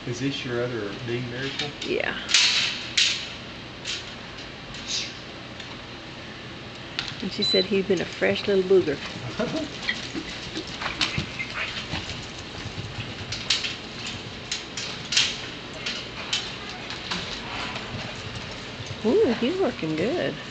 Is this your other Dean Miracle? Yeah. And she said he'd been a fresh little booger. Ooh, he's working good.